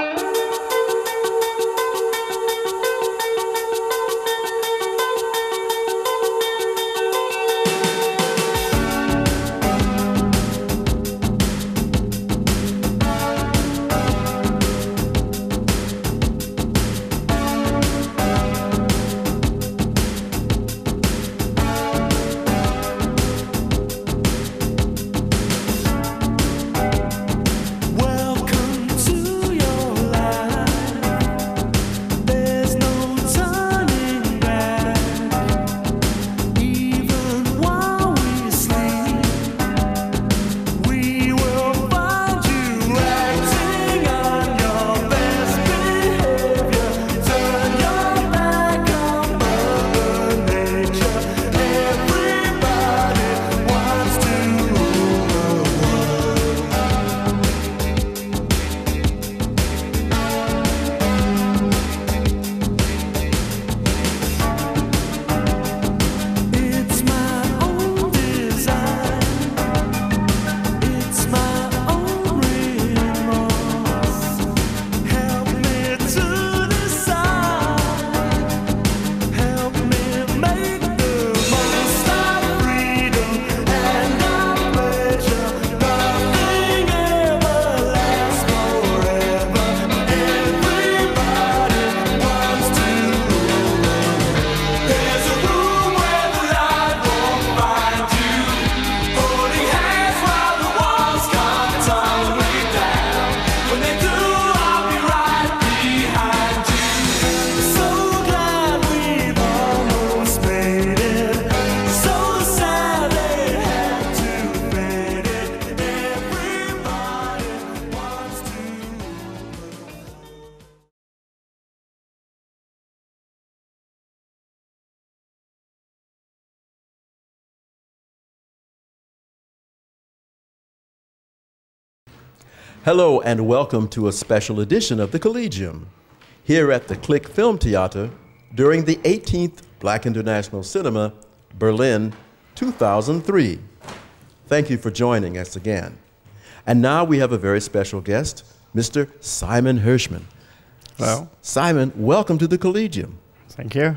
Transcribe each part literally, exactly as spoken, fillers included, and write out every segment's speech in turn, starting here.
Hello and welcome to a special edition of the Collegium here at the Click Film Theater during the eighteenth Black International Cinema, Berlin, two thousand three. Thank you for joining us again. And now we have a very special guest, Mister Simon Hirschman. Hello. Simon, welcome to the Collegium. Thank you.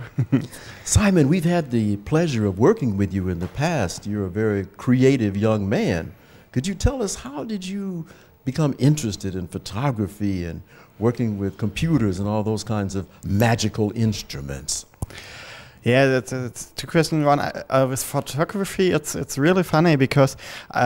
Simon, we've had the pleasure of working with you in the past. You're a very creative young man. Could you tell us, how did you become interested in photography and working with computers and all those kinds of magical instruments? Yeah, that's, that's two questions. One, uh, with photography, it's it's really funny because,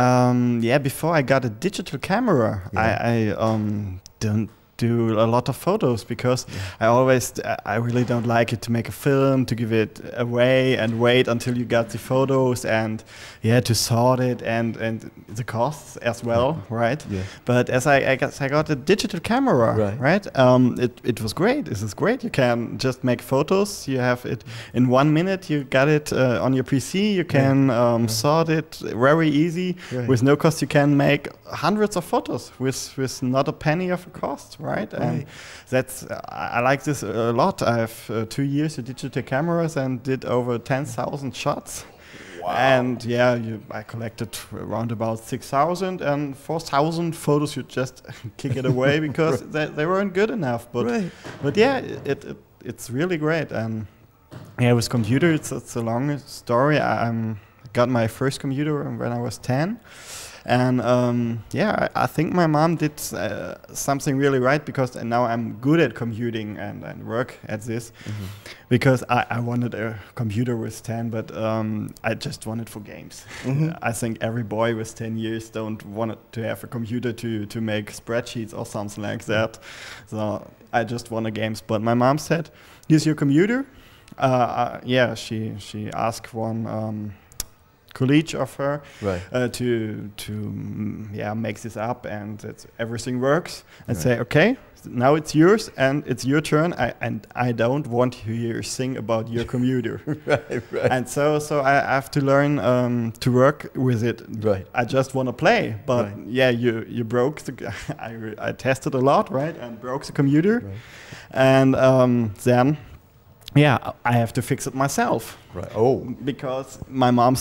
um, yeah, before I got a digital camera, yeah. I, I um, don't do a lot of photos because yeah. I always, I really don't like it to make a film, to give it away and wait until you got the photos and yeah, to sort it and, and the costs as well, yeah. right? Yeah. But as I, I guess I got a digital camera, right? right? Um, it, it was great. This is great. You can just make photos. You have it in one minute. You got it uh, on your P C. You can yeah. um, yeah. sort it very easy. Right. With no cost. You can make hundreds of photos with, with not a penny of a cost, right? Right, and that's uh, I like this a lot. I have uh, two years of digital cameras and did over ten thousand shots. Wow! And yeah, you, I collected around about six thousand, and four thousand photos you just kick it away because right. they, they weren't good enough. But right. but yeah, it, it it's really great. And yeah, with computer, it's it's a long story. I um, got my first computer when I was ten. And um, yeah, I, I think my mom did uh, something really right because now I'm good at computing and, and work at this. Mm-hmm. Because I, I wanted a computer with ten, but um, I just wanted for games. Mm-hmm. I think every boy with ten years don't want to have a computer to, to make spreadsheets or something like that. So I just wanted games. But my mom said, here's your computer. Uh, uh, yeah, she, she asked one um, colleague of her right. uh, to to mm, yeah make this up and it's, everything works and right. say okay, now it's yours and it's your turn. I, and I don't want to hear sing about your computer. right, right. And so so I have to learn um, to work with it. Right. I just want to play, but right. yeah, you you broke the. I I tested a lot, right, and broke the computer, right. and um, then yeah, I have to fix it myself. Right. Oh, because my mom said,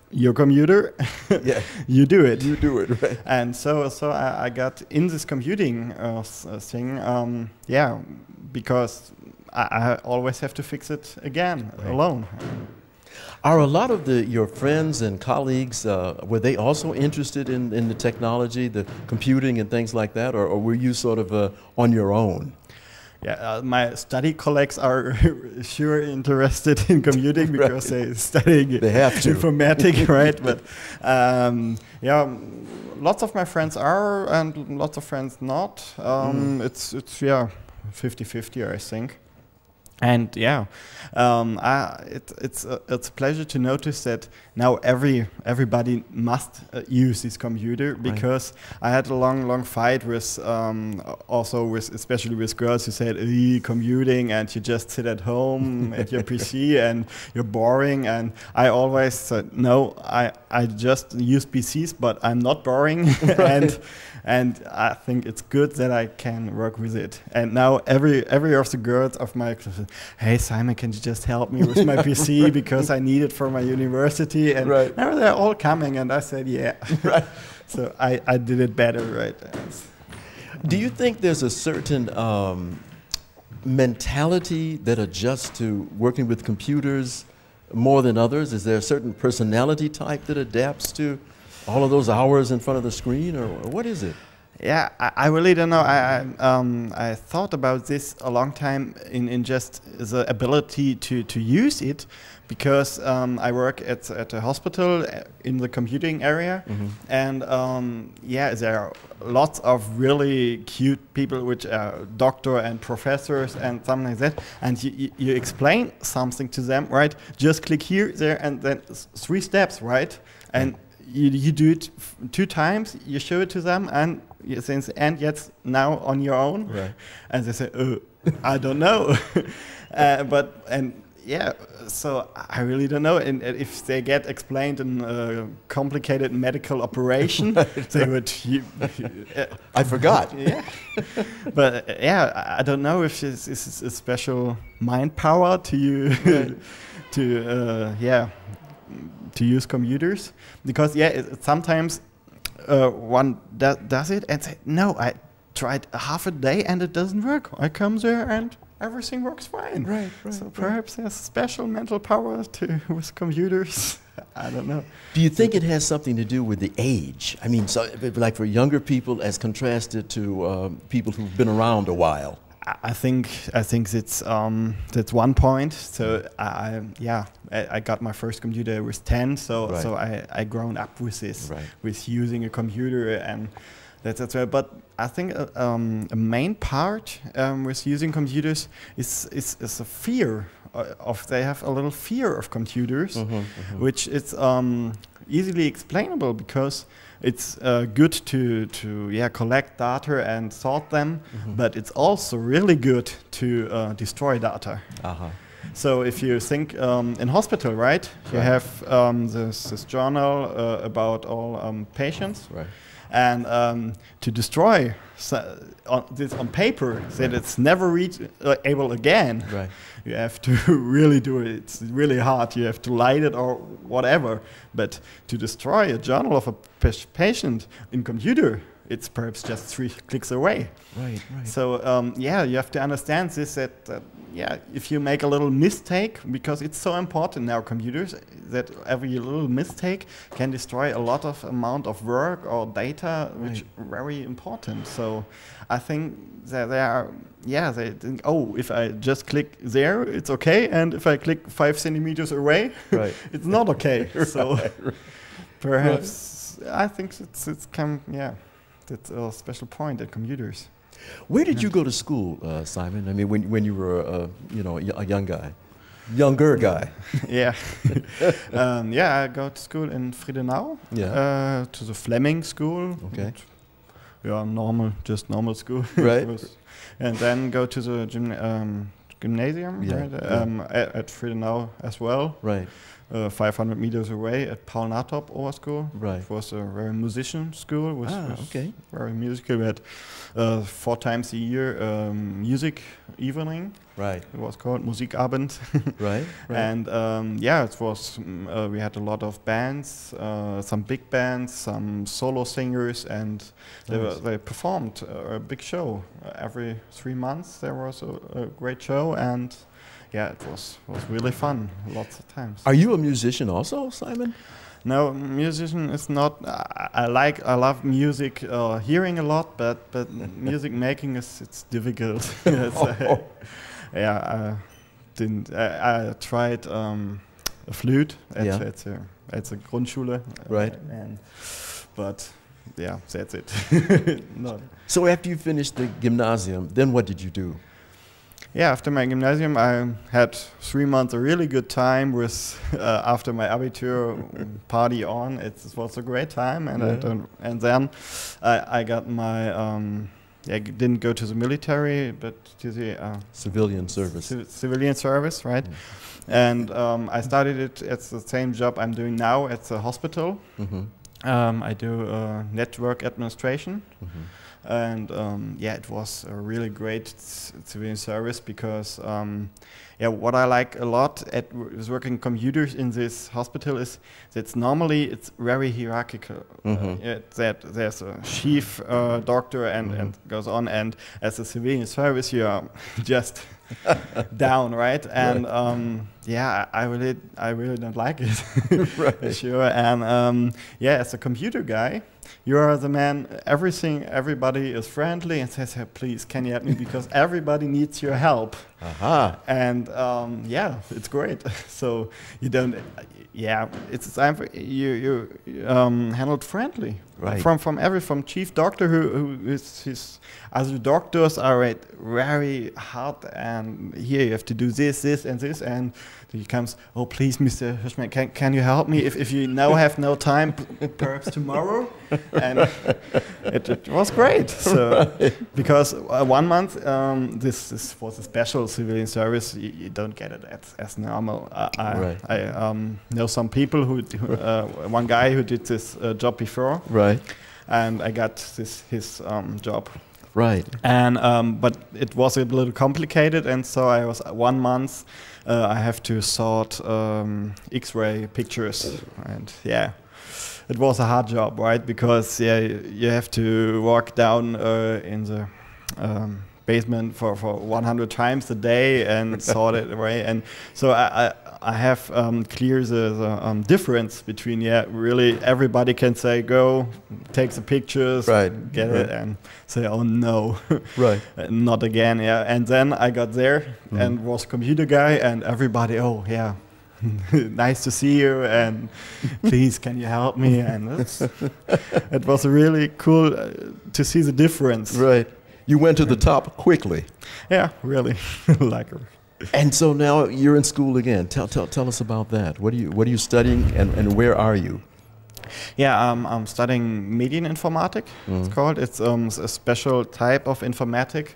your computer, Yeah. you do it. You do it, right? And so, so I, I got in this computing uh, s- uh, thing, um, yeah, because I, I always have to fix it again Right. alone. Are a lot of the your friends and colleagues, uh, were they also interested in, in the technology, the computing and things like that, or, or were you sort of uh, on your own? Yeah, uh, my study colleagues are sure interested in computing because they're studying They have to. informatics, right? But um, yeah, um, lots of my friends are, and lots of friends not. Um, Mm. It's it's yeah, fifty fifty, I think. And yeah, um, I, it, it's a, it's a pleasure to notice that now every everybody must uh, use this computer, because I had a long long fight with um, also with especially with girls who said "Eh, commuting and you just sit at home at your P C and you're boring, and I always said no, I I just use P Cs, but I'm not boring. and And I think it's good that I can work with it. And now every every of the girls of my class, hey Simon, can you just help me with my P C because I need it for my university? And Right. now they're all coming, and I said, yeah. Right. So I, I did it better, right? Do you think there's a certain um, mentality that adjusts to working with computers more than others? Is there a certain personality type that adapts to all of those hours in front of the screen, or, or what is it? Yeah, I, I really don't know. I I, um, I thought about this a long time in, in just the ability to, to use it, because um, I work at at a hospital uh, in the computing area, Mhm. and um, yeah, there are lots of really cute people, which are doctor and professors and something like that. And you, you, you explain something to them, right? Just click here, there, and then s- three steps, right? And you, you do it f- two times, you show it to them, and you since and yet now on your own, Right. and they say, "Oh, I don't know," uh, but and yeah, so I really don't know. And uh, if they get explained in a complicated medical operation, they would. You, uh, I forgot. yeah, but uh, yeah, I- I don't know if this, this is a special mind power to you to uh, yeah to use computers, because yeah, it, it sometimes uh, one do does it and say, no, I tried half a day and it doesn't work. I come there and everything works fine. Right, right, So right. perhaps there's special mental power to with computers. I don't know. Do you think it has something to do with the age? I mean, so like for younger people as contrasted to um, people who've been around a while. I- I think I think that's um, that's one point. So I, I yeah I, I got my first computer I was ten. So Right. so I I grown up with this, Right. with using a computer, and that's that's right. But I think uh, um, a main part um, with using computers is is, is a fear uh, of they have a little fear of computers, Mhm, mhm. which is um, easily explainable, because it's uh, good to to yeah collect data and sort them, Mhm. but it's also really good to uh, destroy data. Uh-huh. So if you think um, in hospital, right, you Right. have um, this, this journal uh, about all um, patients, Right. and um, to destroy so, on this on paper, so that it's never read uh, able again. Right. You have to really do it. It's really hard. You have to light it or whatever. But to destroy a journal of a pa- patient in computer, it's perhaps just three clicks away. Right, right. So um, yeah, you have to understand this. That uh, yeah, if you make a little mistake, because it's so important now, computers, that every little mistake can destroy a lot of amount of work or data, which Right. are very important. So I think that they are yeah they think, oh, if I just click there, it's okay, and if I click five centimeters away, Right. it's not okay. So Right, right. perhaps I think it's it's come yeah. That's a special point at computers. Where did you go to school, uh, Simon? I mean, when when you were, uh, you know, a y- a young guy, younger guy. yeah, um, yeah. I go to school in Friedenau. Yeah. Uh, to the Fleming School. Okay. Yeah, normal, just normal school. Right. It was- and then go to the gym, um, gymnasium. Yeah, Right? yeah. Um, at, at Friedenau as well. Right. uh, five hundred meters away at Paul Natrop Oberschool. Right. It was a very musician school. Was, Ah, was okay. Very musical. We had uh, four times a year um, music evening. Right. It was called Musikabend. Right. Right. And um, yeah, it was. Mm, uh, we had a lot of bands, uh, some big bands, some solo singers, and they, Nice. were, they performed uh, a big show uh, every three months. There was a, a great show, and yeah, it was was really fun. Lots of times. Are you a musician also, Simon? No, musician is not. I, I like. I love music, uh, hearing a lot, but but music making is it's difficult. It's, uh, yeah, I didn't. I, I tried um, a flute at, Yeah. at a at a Grundschule. uh, Right. And but yeah, that's it. No. So after you finished the gymnasium, then what did you do? Yeah, after my gymnasium, I had three months a really good time with uh, after my Abitur party on. It was a great time, and I Yeah. don't, and then I, I got my um, yeah, I didn't go to the military, but to the uh, Civilian service. ci- civilian service, right? And um, I started it at the same job I'm doing now at the hospital. Mm-hmm. Um, I do uh, network administration. Mm-hmm. And um, yeah, it was a really great c- civilian service because um, yeah, what I like a lot at w- is working computers in this hospital is that normally it's very hierarchical. Mhm. Uh, yeah, that there's a chief uh, doctor and, Mhm. and goes on, and as a civilian service you are just down, right? And um, yeah, I I really I really don't like it. Right. Sure, and um, yeah, as a computer guy, you are the man. Everything, everybody is friendly and says, hey, "Please, can you help me?" Because everybody needs your help. Aha. And um, yeah, it's great. So you don't. Yeah, it's time for you. You um, handled friendly. Right. From from every from chief doctor who who is his other doctors are right, very hard, and here you have to do this, this, and this, and he comes. Oh, please, Mister Hirschman, can can you help me? If if you now have no time, p- perhaps tomorrow. And it, it was great. So because uh, one month, um, this this was a special civilian service. You, you don't get it as, as normal. Uh, I, Right. I um, know some people who, d- who uh, one guy who did this uh, job before, Right. and I got this his um, job. Right. And um, but it was a little complicated, and so I was one month. Uh, I have to sort um, X-ray pictures, and yeah, it was a hard job, right? Because yeah, y- you have to walk down uh, in the um, basement for, for one hundred times a day and sort it away, and so I. I I have um, clear the, the um, difference between yeah, really everybody can say go, take the pictures, Right. get Right. it, and say oh no, Right. Uh, not again, yeah. And then I got there Mhm. and was computer guy, and everybody, oh yeah, nice to see you, and please can you help me? And it's, it was really cool uh, to see the difference. Right. You went to the top quickly. Yeah, really, like. a- And so now you're in school again. Tell, tell, tell us about that. What are you, what are you studying, and, and where are you? Yeah, um, I'm studying Medieninformatik. It's Mhm. called. It's um, s- a special type of informatic.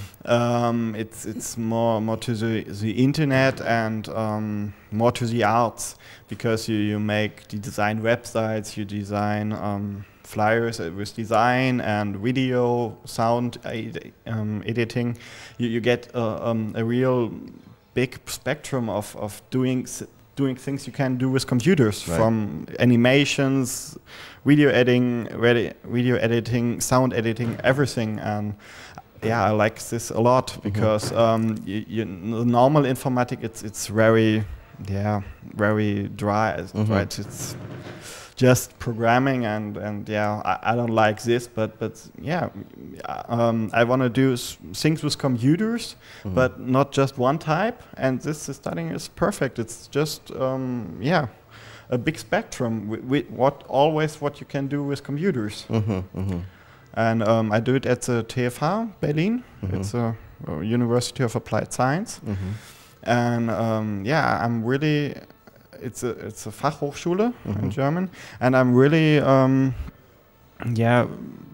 Um, it's it's more more to the the internet and um, more to the arts, because you, you make you design websites, you design um, flyers uh, with design and video, sound ed- um, editing. You you get uh, um, a real big spectrum of of doing. S- doing things you can do with computers, Right. from animations, video editing, redi- video editing, sound editing, everything. And yeah, I like this a lot because um, you, you, the normal informatic, it's it's very, yeah, very dry, Mhm. right? It's just programming, and and yeah, I, I don't like this, but but yeah, um, I want to do s- things with computers, Mhm. but not just one type. And this is studying is perfect. It's just um, yeah, a big spectrum. With, with what always what you can do with computers. Mhm, mhm. And um, I do it at the T F H Berlin. Mhm. It's a, a University of Applied Science. Mhm. And um, yeah, I'm really. It's a it's a Fachhochschule Mhm. in German, and I'm really um, yeah.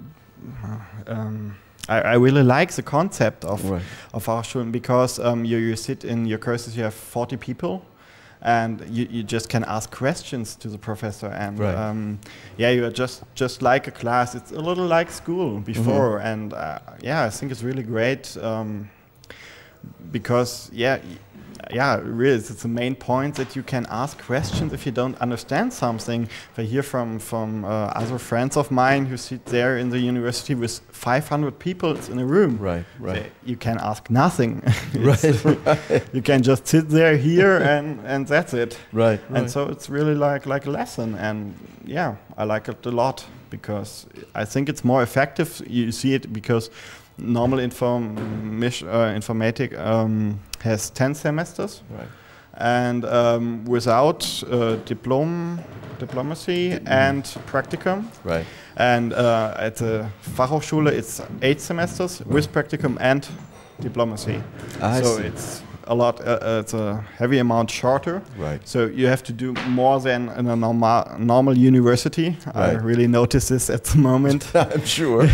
Um, I, I really like the concept of Right. of Fachhochschulen because um, you you sit in your courses. You have forty people, and you, you just can ask questions to the professor, and Right. um, yeah, you are just just like a class. It's a little like school before, and uh, yeah, I think it's really great um, because yeah. Y Yeah, really, it's the main point that you can ask questions if you don't understand something. If I hear from from uh, other friends of mine who sit there in the university with five hundred people in a room, Right, right. they- you can ask nothing. Right, It's- right. You can just sit there here and and that's it. Right, And right. so it's really like like a lesson, and yeah, I like it a lot because I think it's more effective. You see it because normal inform uh, informatic um, has ten semesters, Right. and um, without uh, diplom diplomacy and practicum, Right. and uh, at the Fachhochschule it's eight semesters with practicum and diplomacy. I so see. it's a lot. Uh, uh, it's a heavy amount shorter. Right. So you have to do more than in a normal normal university. I Right. really notice this at the moment. I'm sure.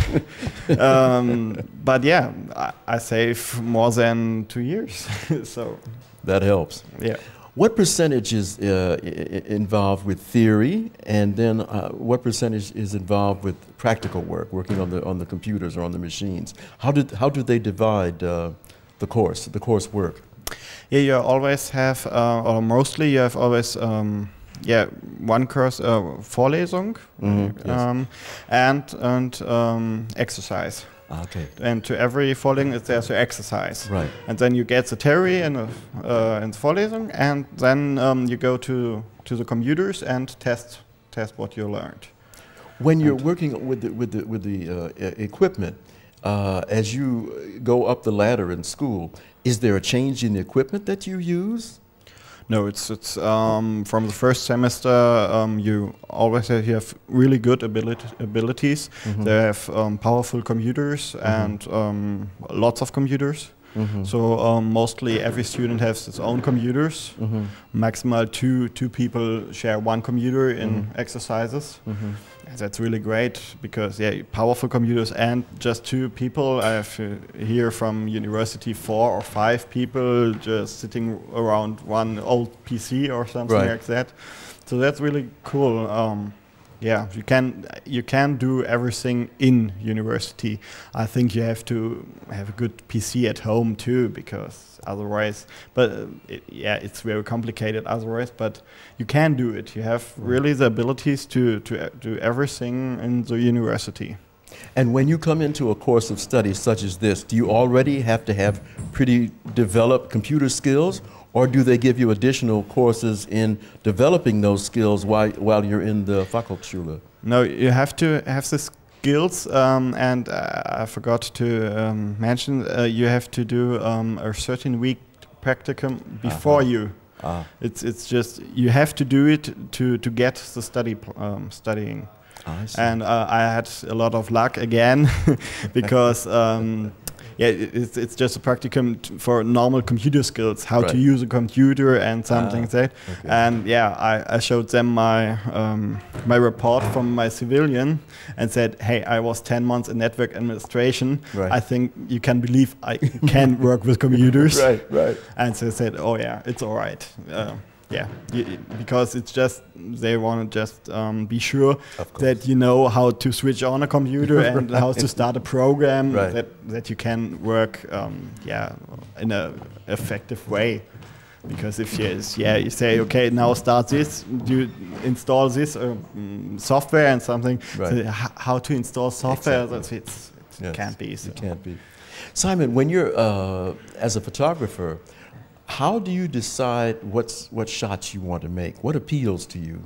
um, but yeah, I, I save more than two years. So That helps. yeah. What percentage is uh, i- i- involved with theory, and then uh, what percentage is involved with practical work, working on the on the computers or on the machines? How did how do they divide uh, the course, the coursework? Yeah, you always have, uh, or mostly you have always, um, yeah, one course, uh, Vorlesung, Mhm, yes. um, and and um, exercise. Okay. And to every Vorlesung, it's there's an exercise. Right. And then you get the theory in, a, uh, in the Vorlesung, and then um, you go to to the computers and test test what you learned. When you're working with the with the with the uh, e- equipment, uh, as you go up the ladder in school, is there a change in the equipment that you use? No, it's it's um, from the first semester. Um, you always have, you have really good ability, abilities. Mhm. They have um, powerful computers and um, lots of computers. Mhm. So um, mostly every student has its own computers. Mhm. Maximal two two people share one computer in Mhm. exercises. Mhm. And that's really great because yeah, powerful computers and just two people. I have uh, here from university four or five people just sitting around one old P C or something Right. like that. So that's really cool. Um, yeah, you can you can do everything in university. I think you have to have a good P C at home too, because otherwise, but uh, it, yeah, it's very complicated otherwise. But you can do it. You have really the abilities to to uh, do everything in the university. And when you come into a course of study such as this, do you already have to have pretty developed computer skills, or do they give you additional courses in developing those skills while, while you're in the Fachhochschule? No, you have to have the skills, um, and uh, I forgot to um, mention uh, you have to do um, a certain week practicum before Uh-huh. you. Ah, It's it's just you have to do it to to get the study pl- um, studying. I see. And uh, I had a lot of luck again because um, yeah, it, it's it's just a practicum t- for normal computer skills, how to Right. use a computer and something Ah, like that. okay. And yeah, I, I showed them my um, my report from my civilian and said, hey, I was ten months in network administration. Right. I think you can believe I can work with computers. Right, right. And so they said, oh yeah, it's all right. Uh, yeah, y- y- because it's just, they want to just um, be sure Of course. that you know how to switch on a computer and how to start a program, Right. that, that you can work um, yeah, in a effective way. Because if you, s- yeah, you say, okay, now start this, you install this uh, mm, software and something, Right. so h- how to install software, Exactly. that's, it's, it Yes, can't be. So. It can't be. Simon, when you're uh, as a photographer, how do you decide what's what shots you want to make? What appeals to you?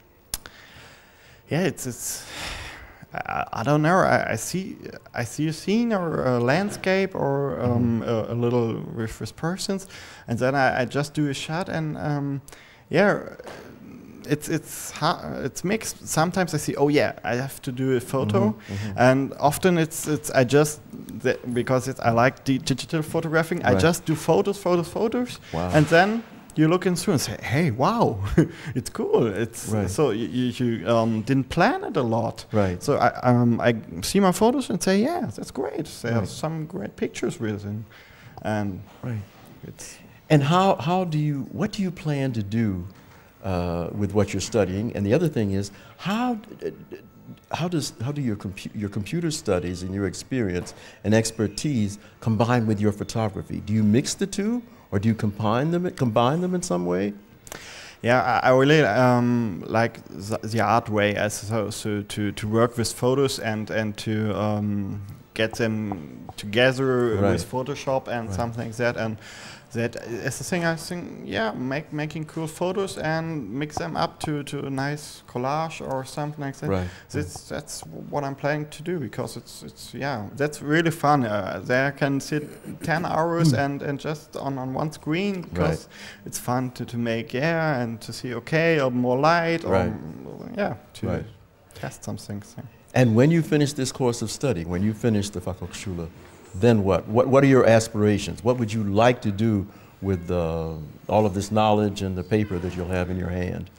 Yeah, it's it's. I, I don't know. I, I see I see a scene or a landscape or um, a, a little with, with persons, and then I, I just do a shot and um, yeah, it's it's ha- it's mixed. Sometimes I see, oh yeah, I have to do a photo, Mhm, mhm. and often it's it's I just th- because it's I like di- digital photographing. I Right. just do photos, photos, photos, Wow. and then you look in through and say, hey, wow, it's cool. It's Right. so you, you, you um, didn't plan it a lot. Right. So I um, I see my photos and say, yeah, that's great. There are Right. some great pictures with it, and Right. it's And how, how do you, what do you plan to do uh, with what you're studying? And the other thing is, how, how, does, how do your, compu your computer studies and your experience and expertise combine with your photography? Do you mix the two, or do you combine them, combine them in some way? Yeah, I, I really um, like the, the art way, as so, so to, to work with photos and, and to um, get them together right. with Photoshop and right. something like that. And that is the thing I think, yeah, make, making cool photos and mix them up to, to a nice collage or something like that. Right. That's, that's what I'm planning to do, because it's, it's yeah, that's really fun. Uh, there I can sit ten hours and, and just on, on one screen, because right. it's fun to, to make, yeah, and to see, okay, or more light, or, right. yeah, to right. test some things. Yeah. And when you finish this course of study, when you finish the Fachhochschule, then what? What, what are your aspirations? What would you like to do with uh, all of this knowledge and the paper that you'll have in your hand?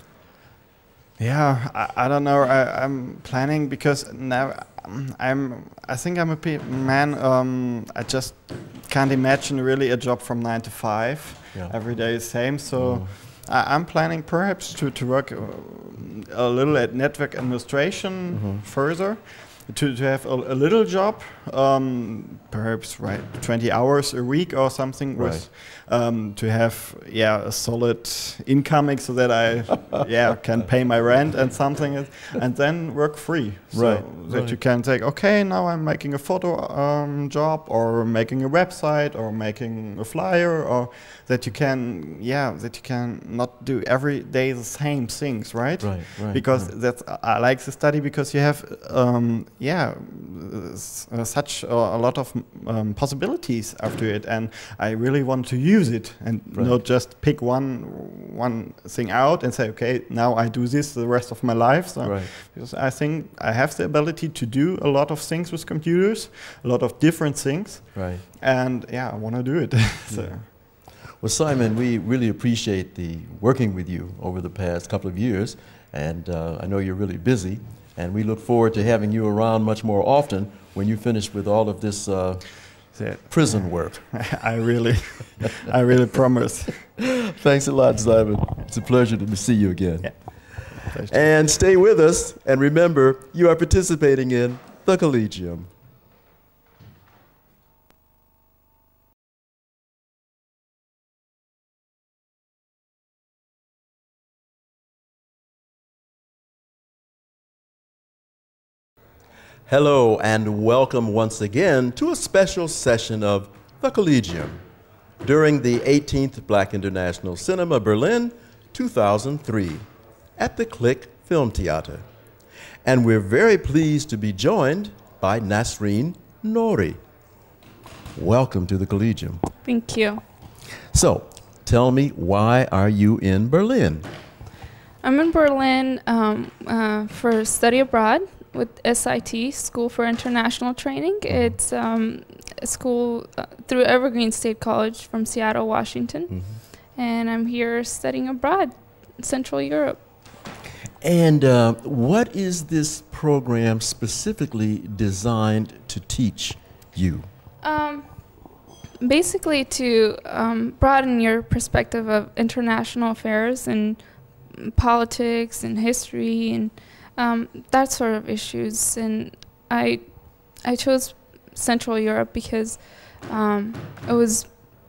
Yeah, I, I don't know. I, I'm planning, because now I'm. I think I'm a pe man. Um, I just can't imagine really a job from nine to five. Yeah. Every day is same. So Mm. I, I'm planning perhaps to to work uh, a little at network administration Mm-hmm. further. To, to have a, a little job, um, perhaps right twenty hours a week or something, Right. with um, to have yeah a solid incoming, so that I yeah can pay my rent and something, and then work free. So Right, that right. you can take, okay, now I'm making a photo um, job, or making a website, or making a flyer, or that you can yeah that you can not do every day the same things, right? Right, right, Because right. that's I like the study, because you have um, yeah s- uh, such a, a lot of um, possibilities after it, and I really want to use it, and Right. not just pick one one thing out and say, okay, now I do this the rest of my life. So Right. because I think I have the ability to do a lot of things with computers, a lot of different things, Right. and yeah, I want to do it. So. Yeah. Well, Simon, we really appreciate the working with you over the past couple of years, and uh, I know you're really busy, and we look forward to having you around much more often when you finish with all of this uh, prison work. I really, I really promise. Thanks a lot, Simon. It's a pleasure to see you again. Yeah. Pleasure. And stay with us, and remember, you are participating in the Collegium. Hello, and welcome once again to a special session of the Collegium during the eighteenth Black International Cinema Berlin two thousand three at the Click Film Theater. And we're very pleased to be joined by Nasreen Nouri. Welcome to the Collegium. Thank you. So, tell me, why are you in Berlin? I'm in Berlin um, uh, for study abroad with S I T, School for International Training. Mm-hmm. It's um, a school uh, through Evergreen State College from Seattle, Washington. Mm-hmm. And I'm here studying abroad, Central Europe. And uh, what is this program specifically designed to teach you? Um, basically to um, broaden your perspective of international affairs and politics and history and um, that sort of issues. And I, I chose Central Europe because um, it was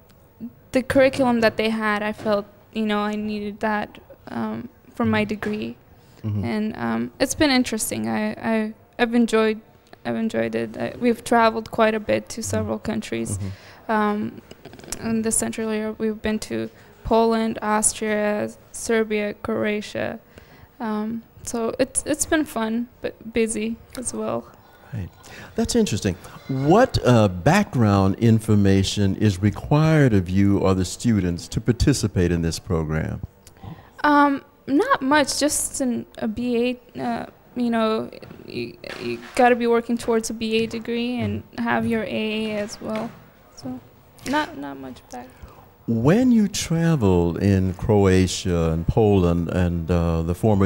the curriculum that they had. I felt, you know, I needed that um, for my degree. Mm-hmm. And um, it's been interesting. I, I I've enjoyed I've enjoyed it. I, we've traveled quite a bit to several countries. Mm-hmm. Um, in the Central Europe, we've been to Poland, Austria, Serbia, Croatia. Um, so it's it's been fun, but busy as well. Right. That's interesting. What uh, background information is required of you or the students to participate in this program? Um, not much, just an, a B A. Uh, you know, you, you got to be working towards a B A degree and have your A A as well. So, not not much back. When you traveled in Croatia and Poland and uh, the former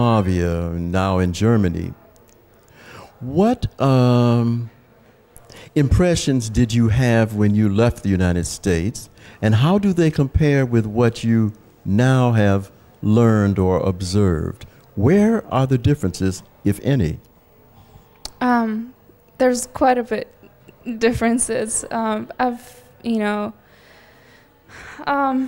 Yugoslavia, and now in Germany, what um, impressions did you have when you left the United States, and how do they compare with what you now have learned or observed? Where are the differences, if any? Um, there's quite a bit differences. Um, I've, you know, um,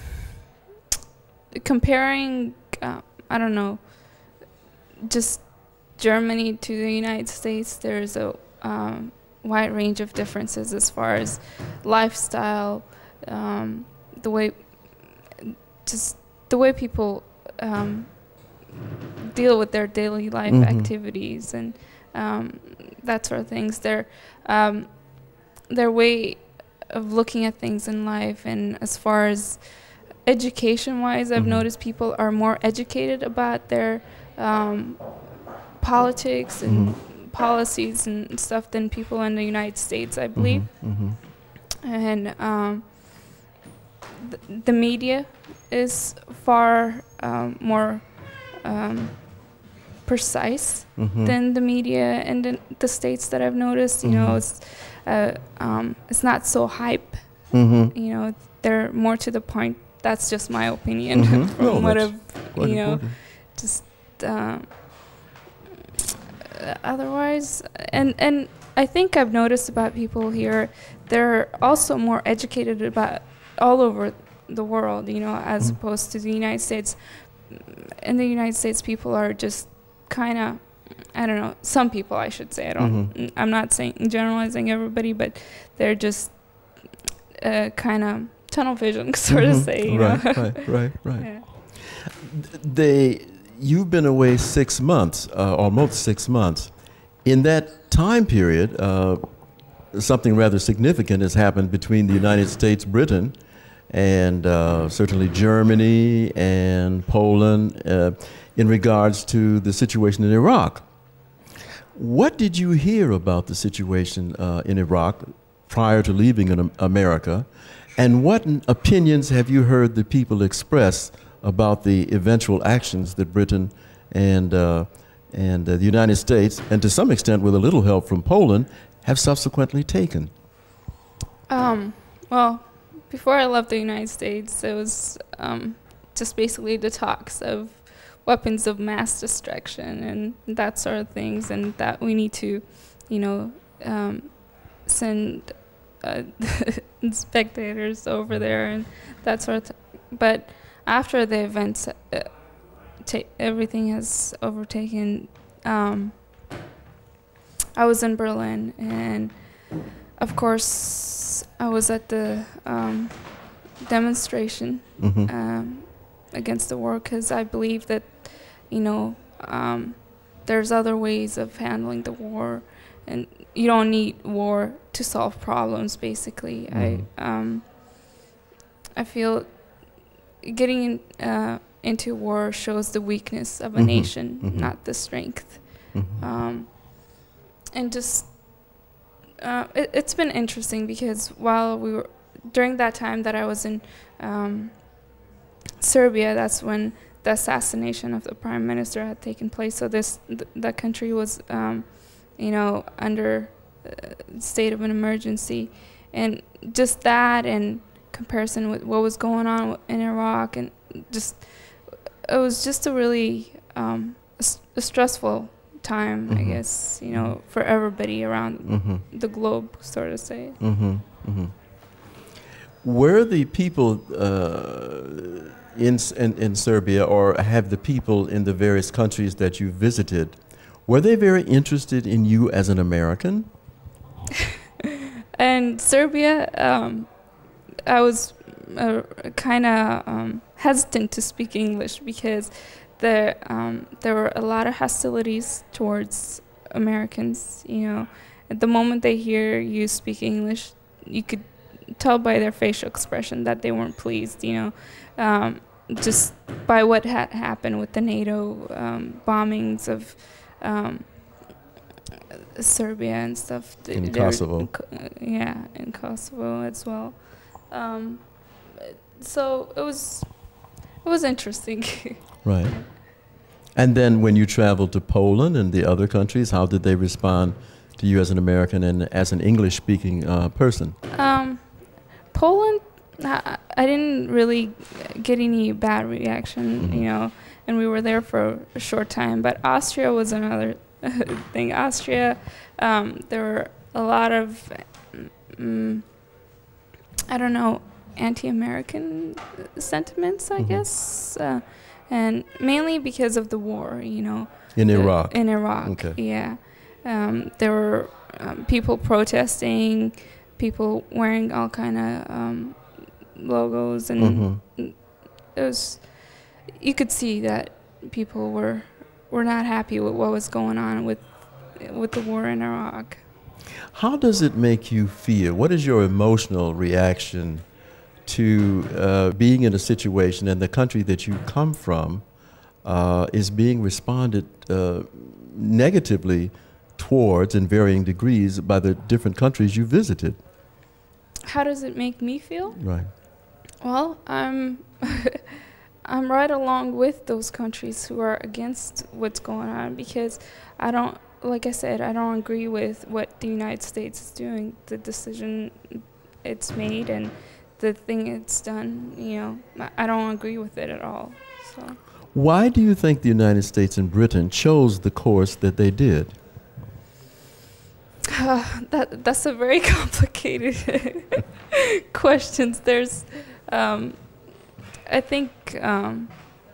comparing, uh, I don't know, just Germany to the United States, there's a um, wide range of differences as far as lifestyle, um, the way, just the way people um, deal with their daily life Mm-hmm. activities and um, that sort of things. Their um, their way of looking at things in life, and as far as education-wise, I've Mhm. noticed people are more educated about their um, politics and Mhm. policies and stuff than people in the United States, I believe. Mhm. And um, th- the media is far um, more um, precise Mhm. than the media in the, the states that I've noticed. You know, Mhm. it's uh, um, it's not so hype. Mhm. You know, they're more to the point. That's just my opinion Mhm. from No, what that's I've, quite you know, important. just um, uh, otherwise. And and I think I've noticed about people here, they're also more educated about all over the world. You know, as Mhm. opposed to the United States. In the United States, people are just kind of, I don't know, some people I should say, I don't, Mhm. I'm not saying generalizing everybody, but they're just uh, kind of tunnel vision, sort of Mhm. say, you right, know. right, right, right. Yeah. They, you've been away six months, uh, almost six months. In that time period, uh, something rather significant has happened between the United States, Britain, and uh, certainly Germany and Poland uh, in regards to the situation in Iraq. What did you hear about the situation uh, in Iraq prior to leaving in America, and what opinions have you heard the people express about the eventual actions that Britain and uh, and uh, the United States, and to some extent with a little help from Poland, have subsequently taken? Um, well, before I left the United States, it was um, just basically the talks of weapons of mass destruction and that sort of things, and that we need to, you know, um, send uh, spectators over there and that sort of th- But after the events, uh, ta- everything has overtaken. Um, I was in Berlin, and of course, I was at the um, demonstration Mm-hmm. um, against the war, because I believe that, you know, um, there's other ways of handling the war, and you don't need war to solve problems. Basically, Mhm. I um, I feel getting in, uh, into war shows the weakness of a Mhm. nation, Mhm. not the strength. Mm-hmm. Um, and just uh, it, it's been interesting, because while we were during that time that I was in um, Serbia, that's when the assassination of the prime minister had taken place. So this th- the country was, um, you know, under uh, state of an emergency, and just that in comparison with what was going on in Iraq, and just it was just a really um, a, s- a stressful time, I Mhm. guess, you know, for everybody around Mm-hmm. the globe, sort of say. Mm-hmm. Mm-hmm. Were the people uh, in, S- in in Serbia, or have the people in the various countries that you visited, were they very interested in you as an American? And Serbia, um, I was uh, kind of um, hesitant to speak English, because there um, there were a lot of hostilities towards Americans. You know, at the moment they hear you speak English, you could tell by their facial expression that they weren't pleased. You know, um, just by what had happened with the NATO um, bombings of um, Serbia and stuff. Th- In they were- Kosovo. Co- uh, yeah, in Kosovo as well. Um, so it was it was interesting. Right. And then when you traveled to Poland and the other countries, how did they respond to you as an American and as an English-speaking uh, person? Um, Poland, I, I didn't really get any bad reaction, Mm-hmm. you know, and we were there for a short time. But Austria was another thing. Austria, um, there were a lot of, um, I don't know, anti-American sentiments, I Mm-hmm. guess, uh, and mainly because of the war, you know. In the- Iraq? In Iraq, Okay. yeah. Um, there were um, people protesting, people wearing all kind of um, logos, and Mm-hmm. it was, you could see that people were were not happy with what was going on with with the war in Iraq. How does it make you feel? What is your emotional reaction to uh, being in a situation and the country that you come from uh, is being responded uh, negatively towards in varying degrees by the different countries you visited? How does it make me feel? Right. Well, I'm I'm right along with those countries who are against what's going on, because I don't, like I said, I don't agree with what the United States is doing, the decision it's made and the thing it's done, you know. I I don't agree with it at all. So Why do you think the United States and Britain chose the course that they did? that that's a very complicated questions. There's, um, I think, um,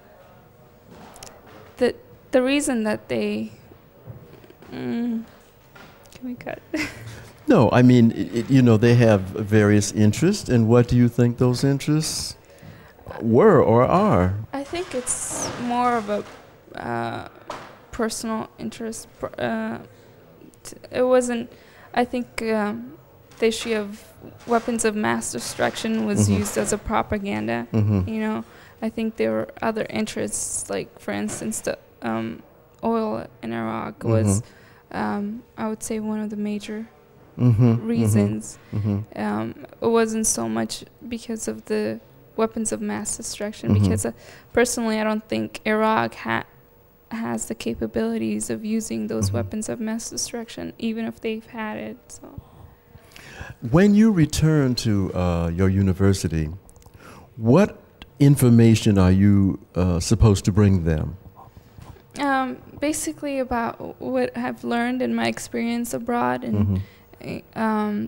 that the reason that they, mm, can we cut? No, I mean, it, it, you know, they have various interests, and what do you think those interests were or are? I think it's more of a uh, personal interest. pr- Uh, t- it wasn't. I think um, the issue of weapons of mass destruction was Mhm. used as a propaganda. Mm-hmm. You know, I think there were other interests, like for instance, the um, oil in Iraq was, um, I would say, one of the major Mm-hmm. reasons. Mm-hmm. Um, it wasn't so much because of the weapons of mass destruction, Mhm. because uh, personally, I don't think Iraq ha- has the capabilities of using those Mhm. weapons of mass destruction, even if they've had it. So. When you return to uh, your university, what information are you uh, supposed to bring them? Um, basically about what I've learned in my experience abroad, and Mhm. uh, um,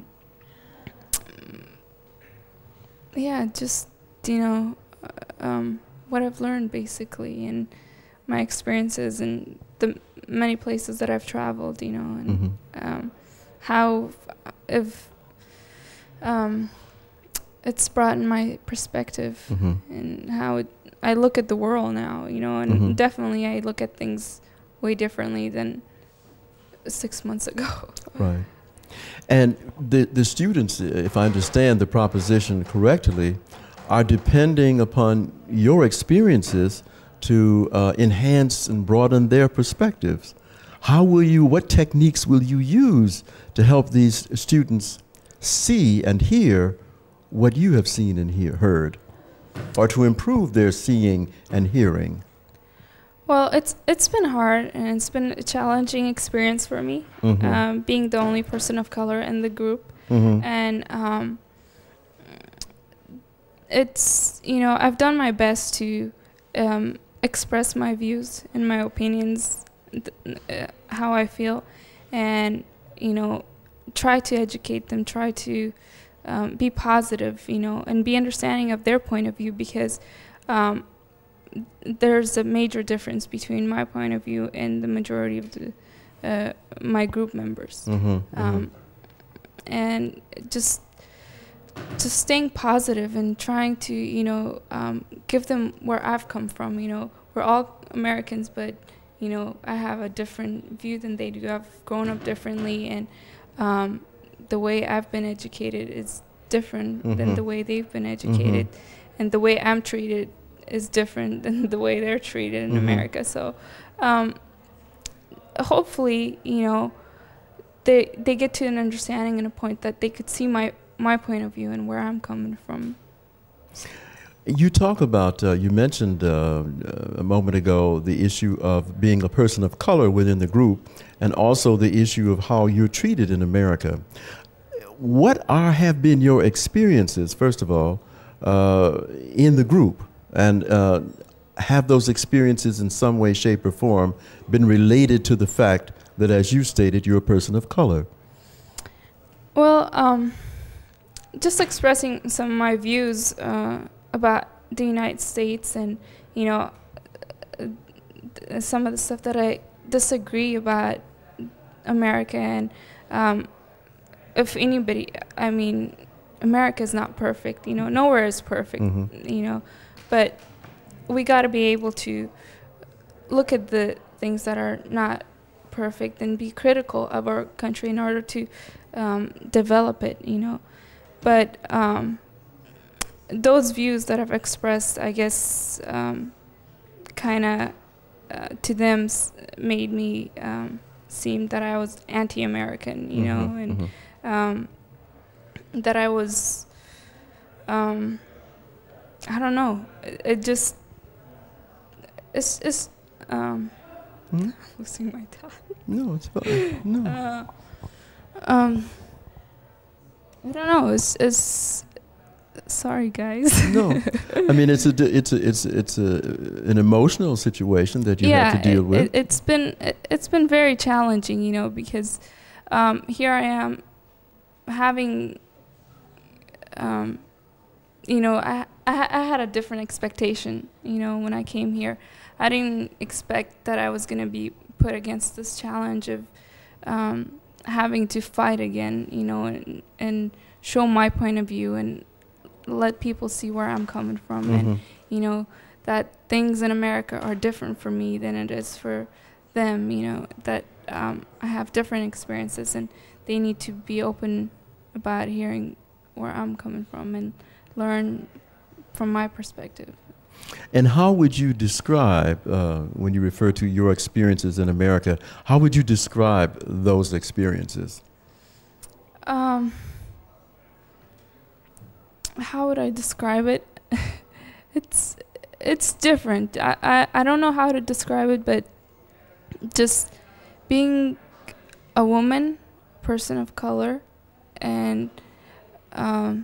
yeah, just, you know, uh, um, what I've learned basically, and my experiences in the many places that I've traveled, you know, and Mhm. um, how f- if um, it's brought in my perspective, Mhm. and how it, I look at the world now, you know, and Mhm. definitely I look at things way differently than six months ago. Right. And the, the students, if I understand the proposition correctly, are depending upon your experiences to uh, enhance and broaden their perspectives. How will you, what techniques will you use to help these students see and hear what you have seen and hear, heard, or to improve their seeing and hearing? Well, it's it's been hard, and it's been a challenging experience for me, Mhm. um, being the only person of color in the group. Mhm. And um, it's, you know, I've done my best to um, express my views and my opinions, th- uh, how I feel, and, you know, try to educate them, try to um, be positive, you know, and be understanding of their point of view, because um, there's a major difference between my point of view and the majority of the uh, my group members. Mhm. Um, and just just staying positive and trying to, you know, um, give them where I've come from. You know, we're all Americans, but, you know, I have a different view than they do. I've grown up differently, and um, the way I've been educated is different than Mhm. the way they've been educated, and the way I'm treated is different than the way they're treated in Mhm. America. So um, hopefully, you know, they they get to an understanding and a point that they could see my my point of view and where I'm coming from. You talk about, uh, you mentioned uh, a moment ago the issue of being a person of color within the group, and also the issue of how you're treated in America. What are have been your experiences, first of all, uh, in the group, and uh, have those experiences in some way, shape, or form been related to the fact that, as you stated, you're a person of color? Well, um, just expressing some of my views uh, about the United States, and you know, uh, some of the stuff that I disagree about America, and um, if anybody, I mean, America is not perfect. You know, nowhere is perfect. Mm-hmm. You know, but we got to be able to look at the things that are not perfect and be critical of our country in order to um, develop it. You know, but um, those views that I've expressed, I guess, um, kind of uh, to them s made me um, seem that I was anti-American, you mm-hmm, know, and mm-hmm. um, that I was, um, I don't know, it, it just, it's, it's, um, hmm? losing my thought. No, it's fine. No. Uh, um, I don't know, it's, it's, sorry guys. No, I mean it's a it's a it's it's a an emotional situation that you yeah, have to deal it, with. It, it's been it, it's been very challenging, you know, because um, here I am having, um, you know, I, I I had a different expectation, you know, when I came here. I didn't expect that I was gonna be put against this challenge of um, having to fight again, you know, and and show my point of view and let people see where I'm coming from, mm-hmm. and you know that things in America are different for me than it is for them. You know that um, I have different experiences, and they need to be open about hearing where I'm coming from and learn from my perspective. And how would you describe, uh, when you refer to your experiences in America, how would you describe those experiences? Um. How would I describe it? it's it's different. I, I, I don't know how to describe it, but just being a woman, person of color, and um,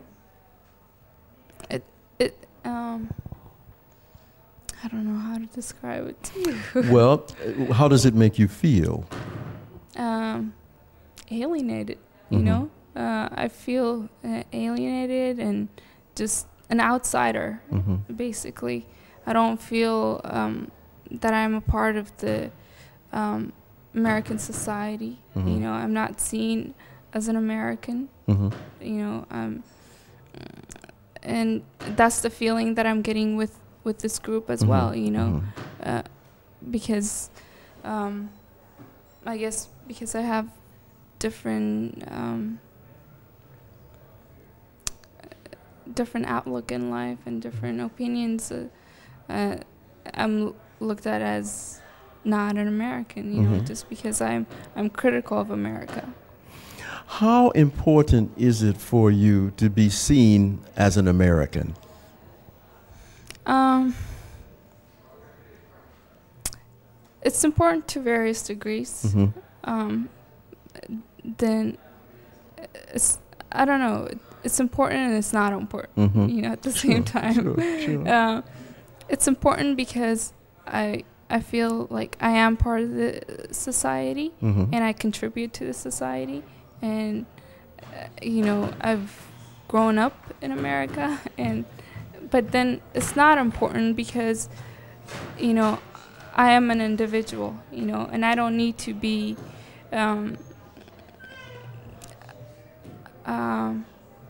it it um, I don't know how to describe it to you. Well, how does it make you feel? Um, alienated, you mm-hmm. know. Uh, I feel uh, alienated and just an outsider, mm-hmm. basically. I don't feel um, that I'm a part of the um, American society. Mm-hmm. You know, I'm not seen as an American. Mm-hmm. You know, um, and that's the feeling that I'm getting with, with this group as mm-hmm. well. You know, mm-hmm. uh, because um, I guess because I have different. Um, different outlook in life and different opinions, uh, uh, I'm looked at as not an American, you mm-hmm. know, just because I'm I'm critical of America. How important is it for you to be seen as an American? Um, it's important to various degrees. Mm-hmm. Um, then it's I don't know. It's important and it's not important, mm-hmm. you know, at the sure, same time. Sure, sure. uh, it's important because I I feel like I am part of the society mm-hmm. and I contribute to the society. And, uh, you know, I've grown up in America. and But then it's not important because, you know, I am an individual, you know, and I don't need to be... Um, um,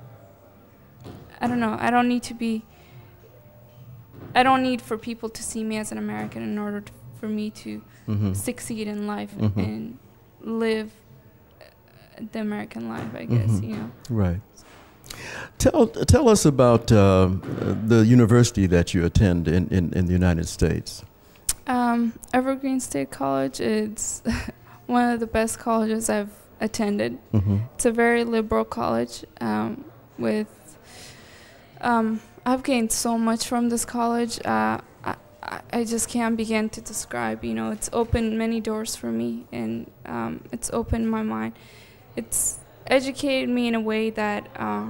I don't know. I don't need to be. I don't need for people to see me as an American in order to, for me to mm-hmm. succeed in life mm-hmm. and live the American life, I guess. Mm-hmm. You know. Right. Tell tell us about uh, the university that you attend in, in, in the United States. Um, Evergreen State College. It's one of the best colleges I've attended. Mm-hmm. It's a very liberal college um, with. Um, I've gained so much from this college. Uh, I, I I just can't begin to describe. You know, it's opened many doors for me, and um, it's opened my mind. It's educated me in a way that uh,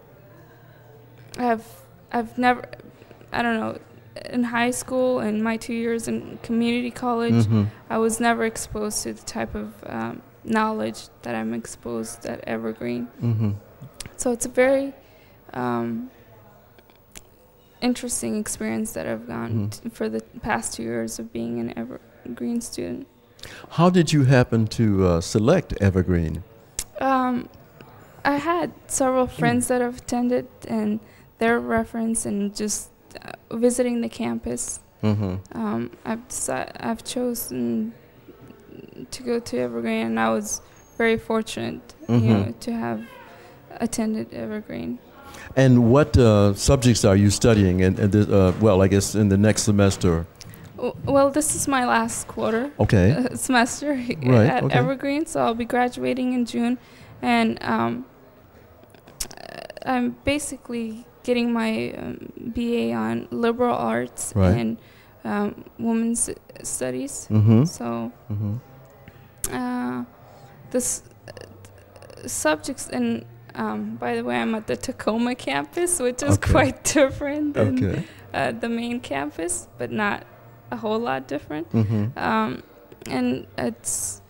I've I've never. I don't know. In high school and my two years in community college, Mm-hmm. I was never exposed to the type of um, knowledge that I'm exposed at Evergreen. Mm-hmm. So it's a very um, interesting experience that I've gone Mhm. t- for the past two years of being an Evergreen student. How did you happen to uh, select Evergreen? Um, I had several friends that have attended, and their reference and just uh, visiting the campus. Mm-hmm. Um, I've deci- I've chosen to go to Evergreen, and I was very fortunate, Mhm. you know, to have attended Evergreen. And what uh, subjects are you studying? And, and the, uh, well, I guess in the next semester. W- Well, this is my last quarter Okay. uh, semester Right, at okay. Evergreen, so I'll be graduating in June, and um, I'm basically getting my um, B A on liberal arts Right. and um, women's studies. Mm-hmm. So Mm-hmm. uh, this uh, subjects, and um, by the way, I'm at the Tacoma campus, which is Okay. quite different than Okay. uh, the main campus, but not a whole lot different. Mm-hmm. Um, and it's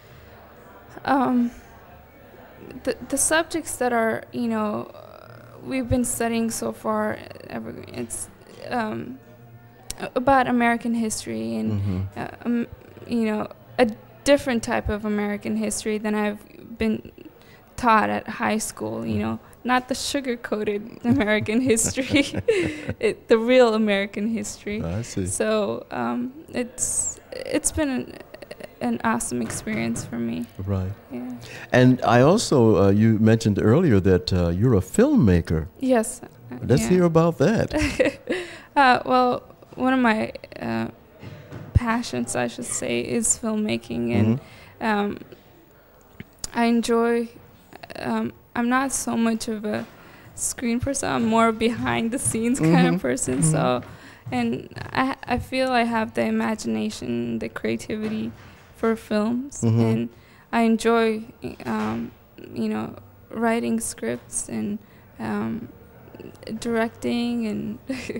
um, the the subjects that are, you know, we've been studying so far at Evergreen. It's um, a- about American history and Mm-hmm. uh, um, you know, a different type of American history than I've been taught at high school. You know, not the sugar-coated American history, it, the real American history. I see. So um, it's it's been an, an awesome experience for me. Right. Yeah. And I also, uh, you mentioned earlier that uh, you're a filmmaker. Yes. uh, Let's yeah. hear about that. uh, well, one of my uh, passions, I should say, is filmmaking, and Mhm. um, I enjoy. Um, I'm not so much of a screen person. I'm more a behind the scenes kind Mhm. of person. Mhm. So, and I I feel I have the imagination, the creativity for films, Mhm. and I enjoy, um, you know, writing scripts and um, directing, and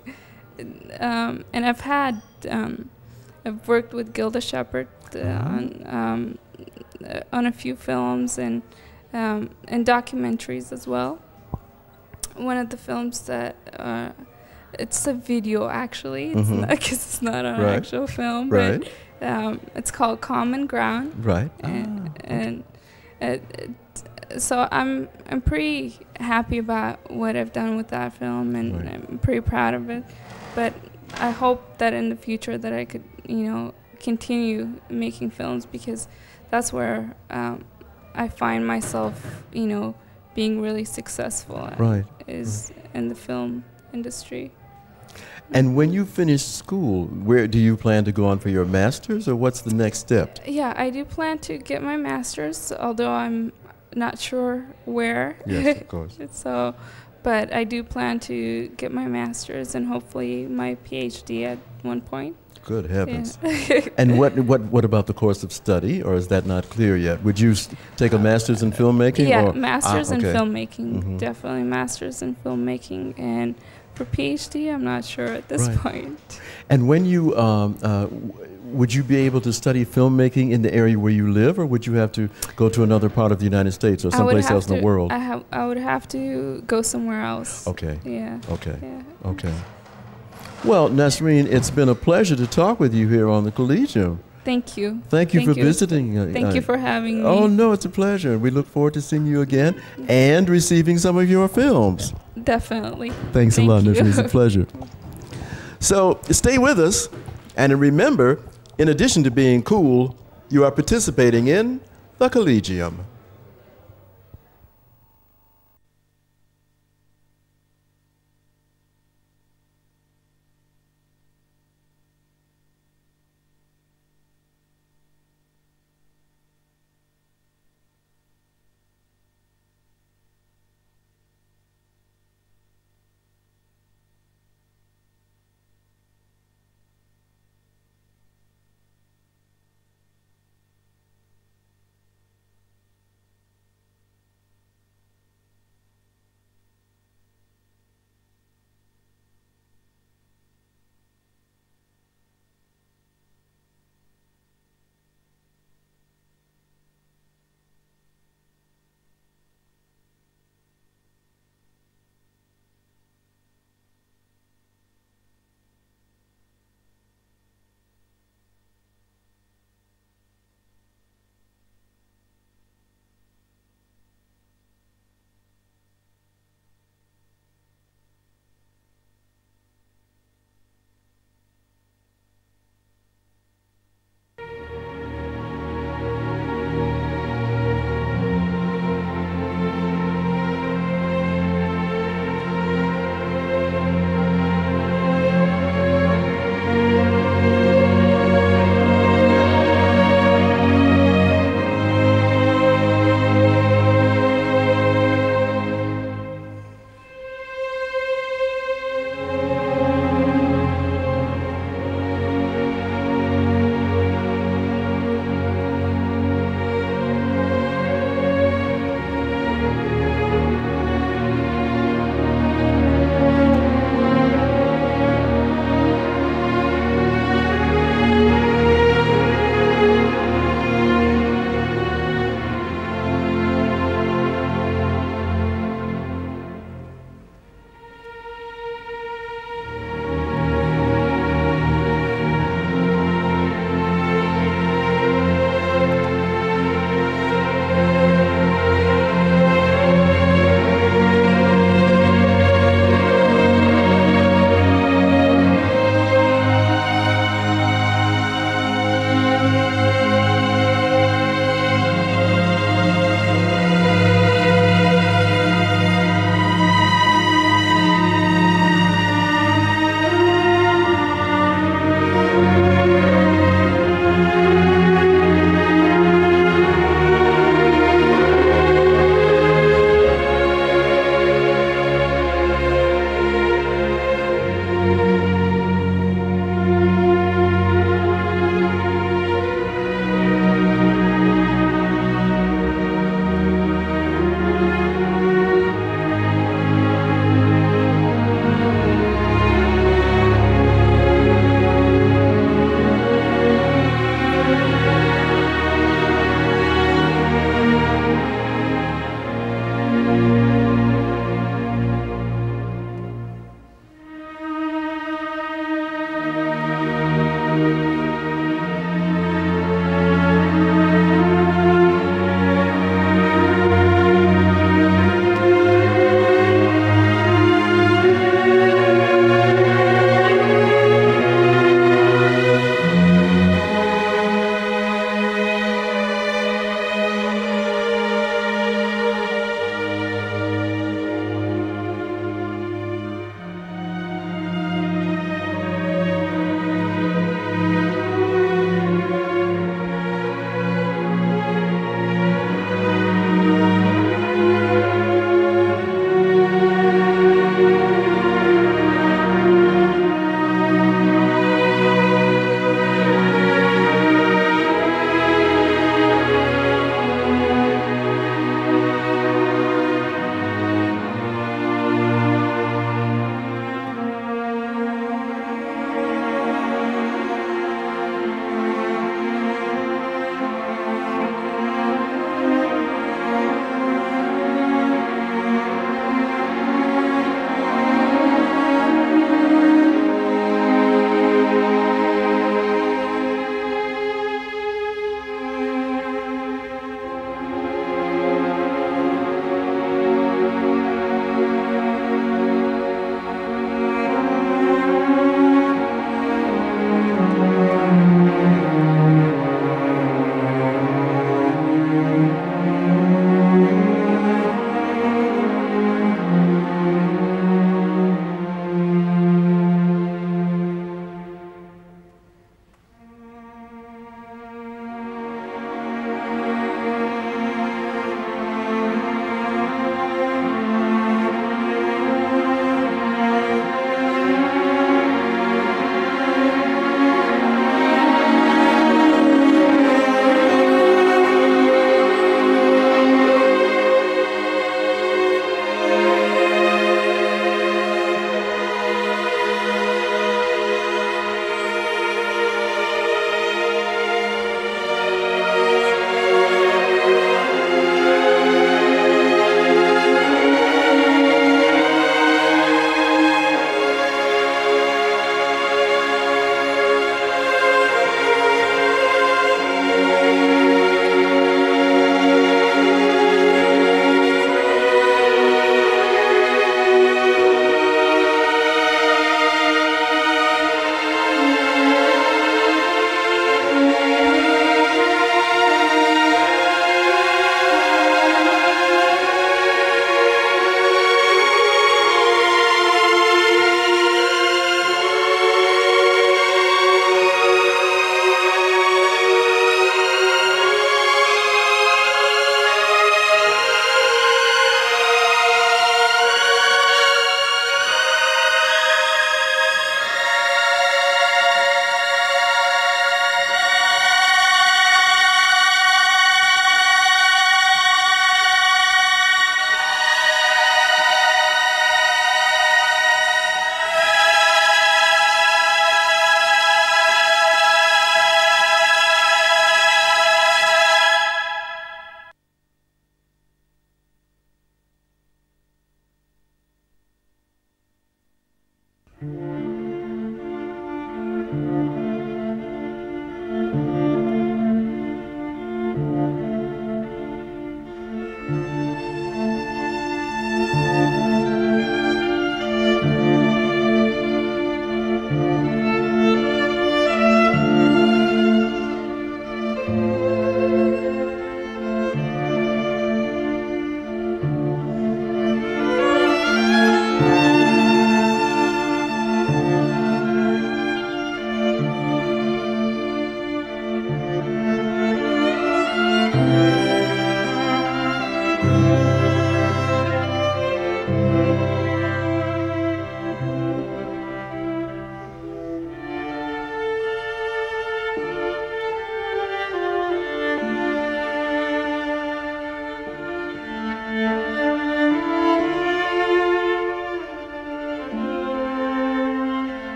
um, and I've had um, I've worked with Gilda Shepherd uh, Mhm. on um, uh, on a few films and um, and documentaries as well. One of the films that uh, it's a video actually, it's Mhm. not, 'cause it's not an Right. actual film, Right. but um, it's called Common Ground, Right. and, Ah, and it, it, so I'm I'm pretty happy about what I've done with that film, and Right. I'm pretty proud of it. But I hope that in the future that I could, you know, continue making films, because that's where um, I find myself, you know, being really successful at, Right. is in the film industry. And when you finish school, where do you plan to go on for your master's, or what's the next step? Yeah, I do plan to get my master's, although I'm not sure where. Yes, of course. So, but I do plan to get my master's and hopefully my PhD at one point. Good heavens. Yeah. And what, what, what about the course of study, or is that not clear yet? Would you s- take a master's in filmmaking? Yeah, or? master's Ah, in okay. filmmaking, Mhm. definitely master's in filmmaking, and for PhD, I'm not sure at this Right. point. And when you, um, uh, w- would you be able to study filmmaking in the area where you live, or would you have to go to another part of the United States or I would someplace have else in to- the world? I have, I would have to go somewhere else. Okay, Yeah. okay, Yeah. okay. Well, Nasreen, it's been a pleasure to talk with you here on the Collegium. Thank you. Thank you Thank for you. visiting. uh, Thank uh, you for having me. Oh, no, it's a pleasure. We look forward to seeing you again and receiving some of your films. Definitely. Thanks Thank a lot, you. Nasreen. It's a pleasure. So stay with us, and remember, in addition to being cool, you are participating in the Collegium.